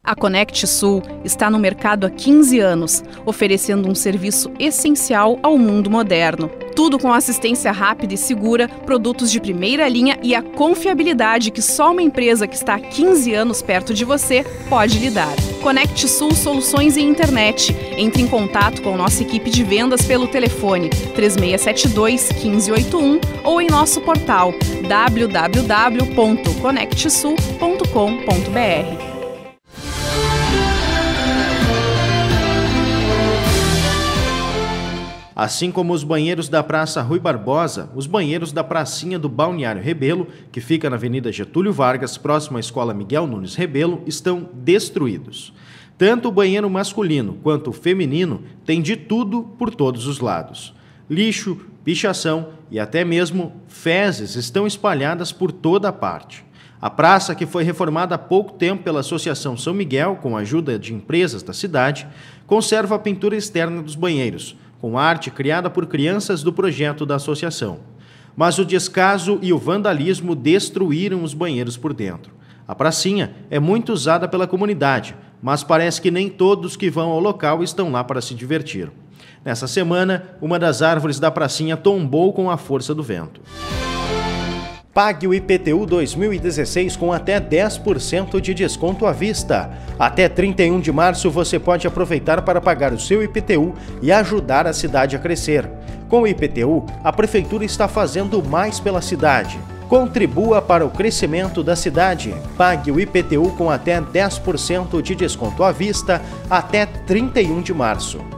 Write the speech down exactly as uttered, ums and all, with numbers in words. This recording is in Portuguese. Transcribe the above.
A Conect Sul está no mercado há quinze anos, oferecendo um serviço essencial ao mundo moderno. Tudo com assistência rápida e segura, produtos de primeira linha e a confiabilidade que só uma empresa que está há quinze anos perto de você pode lhe dar. Conect Sul Soluções em Internet. Entre em contato com nossa equipe de vendas pelo telefone três seis sete dois, um cinco oito um ou em nosso portal w w w ponto conect sul ponto com ponto b r. Assim como os banheiros da Praça Rui Barbosa, os banheiros da pracinha do Balneário Rebelo, que fica na Avenida Getúlio Vargas, próximo à Escola Miguel Nunes Rebelo, estão destruídos. Tanto o banheiro masculino quanto o feminino têm de tudo por todos os lados. Lixo, pichação e até mesmo fezes estão espalhadas por toda a parte. A praça, que foi reformada há pouco tempo pela Associação São Miguel, com a ajuda de empresas da cidade, conserva a pintura externa dos banheiros, com arte criada por crianças do projeto da associação. Mas o descaso e o vandalismo destruíram os banheiros por dentro. A pracinha é muito usada pela comunidade, mas parece que nem todos que vão ao local estão lá para se divertir. Nessa semana, uma das árvores da pracinha tombou com a força do vento. Pague o I P T U dois mil e dezesseis com até dez por cento de desconto à vista. Até trinta e um de março você pode aproveitar para pagar o seu I P T U e ajudar a cidade a crescer. Com o I P T U, a Prefeitura está fazendo mais pela cidade. Contribua para o crescimento da cidade. Pague o I P T U com até dez por cento de desconto à vista até trinta e um de março.